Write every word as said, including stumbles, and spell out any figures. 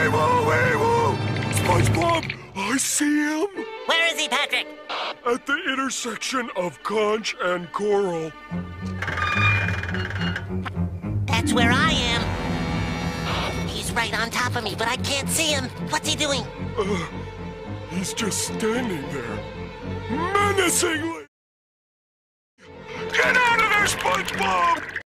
Evil! Evil! SpongeBob! I see him! Where is he, Patrick? At the intersection of Conch and Coral. That's where I am. He's right on top of me, but I can't see him. What's he doing? Uh, he's just standing there, menacingly. Get out of there, SpongeBob!